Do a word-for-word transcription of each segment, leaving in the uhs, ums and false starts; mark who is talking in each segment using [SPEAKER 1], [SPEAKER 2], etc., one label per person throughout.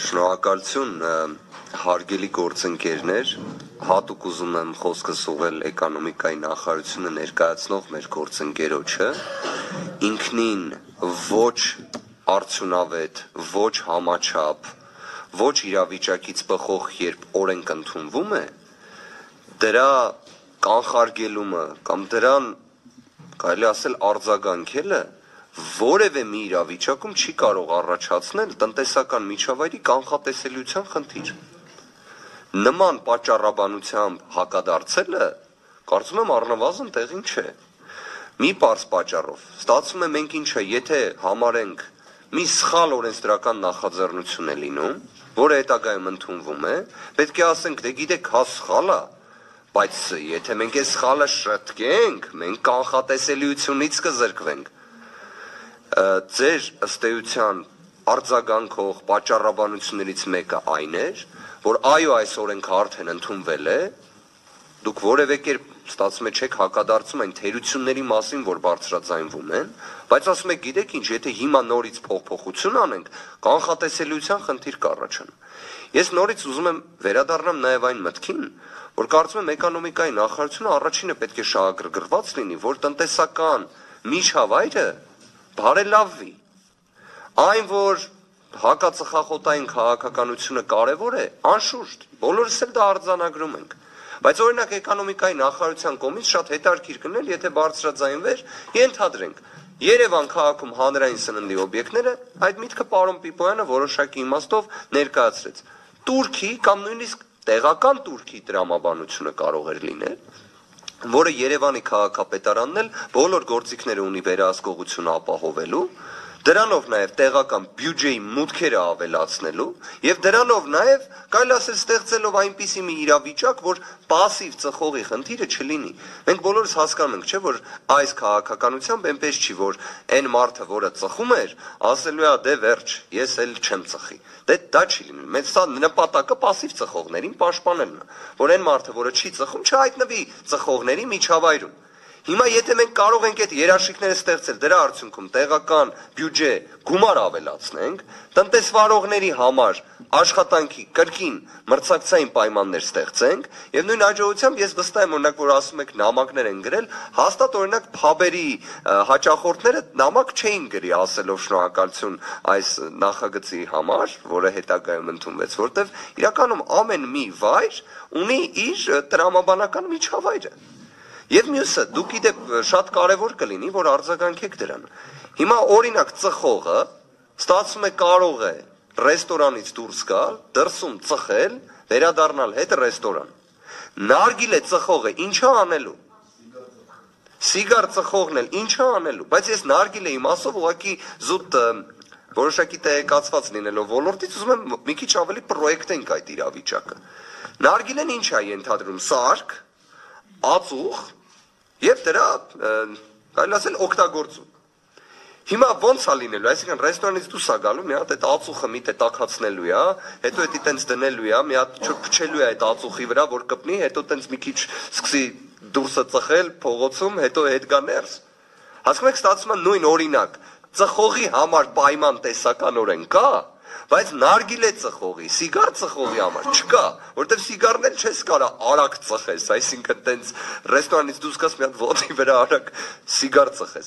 [SPEAKER 1] Շնորհակալություն, հարգելի գործընկերներ, հատուկ ուզում եմ խոսքս ուղղել էկոնոմիկայի նախարարությունը ներկայացնող մեր գործընկերոջը, ինքնին ոչ արդյունավետ, ոչ համաչափ, ոչ իրավիճակից բխող, երբ օրենք ընդունվում է, դրա կանխարգելումը կամ դրան կարելի ասել արձագանքելը որևէ մի իրավիճակում չի կարող առաջացնել տնտեսական միջավայրի կանխատեսելիության խնդիր։ Նման պատճառաբանությամբ հակադարձելը կարծում եմ առնվազն տեղին չէ։ Մի պարզ պատճառով ստացվում է մենք ինչը, եթե համարենք մի սխալ օրենսդրական նախաձեռնություն է լինում, որը հետագայում ընդունվում է, պետք է ասենք, դե գիտեք, հա սխալ է, բայց եթե մենք այս սխալը շտկենք, մենք կանխատեսելիությունից կզրկվենք։ Ձեր ըստ էության արձագանքող պատճառաբանություններից մեկը այն էր, որ այո, այս օրենքը արդեն ընդունվել է, դուք որևէ կերպ ստացվում է չեք հակադարձում այն թերությունների մասին, որ բարձրաձայնվում են, բայց ասում եք, գիտեք ինչ, եթե հիմա նորից փոփոխություն անենք, կանխատեսելիության խնդիր կառաջանա։ Ես նորից ուզում եմ վերադառնամ նաև այն մտքին, որ կարծում եմ էկոնոմիկայի նախարարությունը առաջինը պետք է շահագրգռված լինի, որ տնտեսական միջավայրը բարելավվի։ Այն, որ հակածխախոտային քաղաքականությունը կարևոր է, անշուշտ, բոլորս էլ դա արձանագրում ենք։ Բայց օրինակ էկոնոմիկայի նախարարության կողմից շատ հետաքրքիր կլիներ, եթե բարձրաձայնվեր, ենթադրենք, Երևան քաղաքում հանրային սննդի օբյեկտները, այդ միտքը պարոն Պիպոյանը որոշակի իմաստով ներկայացրեց։ Турքի կամ նույնիսկ տեղական Турքի տրամաբանությունը կարող էր լինել, որը Երևանի քաղաքապետարանն էլ բոլոր գործիքները ունի վերահսկողությունը ապահովելու, դրանով նաև տեղական բյուջեի մուտքերը ավելացնելու եւ դրանով նաև կարելի ասել ստեղծելով այնպիսի մի իրավիճակ, որ пассив ծխողի խնդիրը չլինի։ Մենք բոլորս հասկանում ենք, չէ՞, որ այս քաղաքականությամբ այնպես չի, որ այն մարդը, որը ծխում էր, ասելու է դե վերջ, ես էլ չեմ ծխի։ Դե դա չի լինի։ Մենք սա նպատակը пассив ծխողներին պաշտպանելն է, որ այն մարդը, որը չի ծխում, չհայտնվի ծխողների միջավայրում։ Հիմա եթե մենք կարող ենք այդ երաշխիքները ստեղծել, դրա արդյունքում տեղական բյուջե գումար ավելացնենք, տնտեսվարողների համար աշխատանքի կրկին մրցակցային պայմաններ ստեղծենք, եւ նույն հաջողությամբ ես վստահ եմ, օրինակ, որ ասում եք նամակներ են գրել, հաստատ օրինակ փաբերի հաճախորդները նամակ չէին գրի ասելով շնորհակալություն այս նախագծի համար, որը հետագայում ընդունվեց, որտեվ իրականում ամեն մի վայր ունի իր տրամաբանական միջավայրը։ Եվ մյուսը, դուք գիտեք, շատ կարևոր կլինի, որ արձագանքեք դրան։ Հիմա օրինակ ծխողը ստացվում է կարող է ռեստորանից դուրս գալ, դրսում ծխել, վերադառնալ հետ ռեստորան։ Նարգիլե ծխողը ինչա անելու։ Սիգար ծխողն էլ ինչա անելու, բայց ես նարգիլեի մասով ուղղակի զուտ որոշակի տեղեկացված լինելով ոլորտից ուզում եմ մի քիչ ավելի պրոյեկտենք այդ իրավիճակը։ Նարգիլեն ինչ է ենթադրում, սարք, ածուխ եւ դրա կարելի ասել օգտագործում։ Հիմա ո՞նց է լինելու, այսինքն ռեստորանից դուրս է գալու, մի հատ այդ ածուխը մի տե տաքացնելու է, հետո էդի տենց դնելու է, մի հատ չփչելու է այդ ածուխի վրա, որ կպնի, հետո տենց մի քիչ սկսի դուրսը ծխել փողոցում, հետո հետ գա ներս։ Հասկանում եք, ստացվում է նույն օրինակ, ծխողի համար պայման տեսականորեն կա, բայց նարգիլե ծխողի, սիգար ծխողի համար չկա, որտեվ սիգարն էլ չես կարա արագ ծխես, այսինքն տենց ռեստորանից դուրս գաս մի հատ ոտի վրա արագ սիգար ծխես։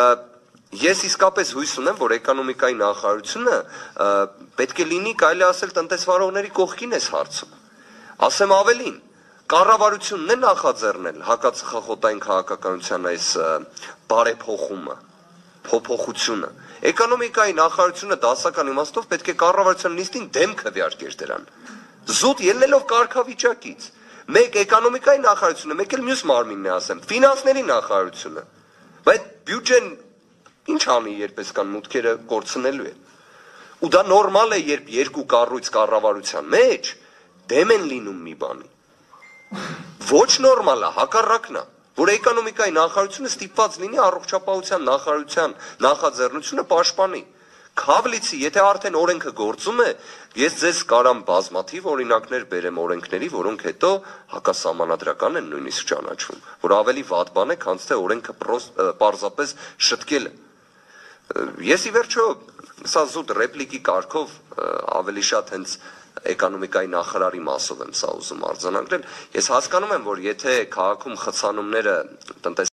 [SPEAKER 1] Ես իսկապես հույս ունեմ, որ էկոնոմիկայի նախարարությունը պետք է լինի, կարելի ասել, տնտեսվարողների կողքին այս հարցում։ Ասեմ ավելին, կառավարությունն է նախաձեռնել հակածխախոտային քաղաքականության այս բարեփոխումը, փոփոխությունը։ Էկոնոմիկայի նախարարությունը դասական իմաստով պետք է կառավարության նիստին դեմ քվեարկեր դրան։ Զուտ ելնելով կարգավիճակից։ Մեկ էկոնոմիկայի նախարարությունը, մեկ էլ մյուս մարմինն է, ասեմ, ֆինանսների նախարարությունը։ Բայց բյուջեն ինչ անի, երբ այսքան մուտքերը կորցնելու է։ Ու դա նորմալ է, երբ երկու կառույց կառավարության մեջ դեմ են լինում մի բանի։ Ոչ նորմալ է, հակառակն է, որ էկոնոմիկայի նախարարությունը ստիպված լինի առողջապահության նախարարության նախաձեռնությունը պաշտպանի։ Քավլիցի, եթե արդեն օրենքը գործում է, ես ձեզ կարամ բազմաթիվ օրինակներ բերեմ օրենքների, որոնք հետո հակասահմանադրական են նույնիսկ ճանաչվում, որ ավելի վատ բան է, քան թե օրենքը պարզապես շտկելը։ Ես ի վերջո սա զուտ ռեպլիկի կարգով ավելի շատ հենց էկոնոմիկայի նախարարի մասով եմ սա ուզում արձանագրել։ Ես հասկանում եմ, որ եթե քաղաքում խցանումները տնտեսական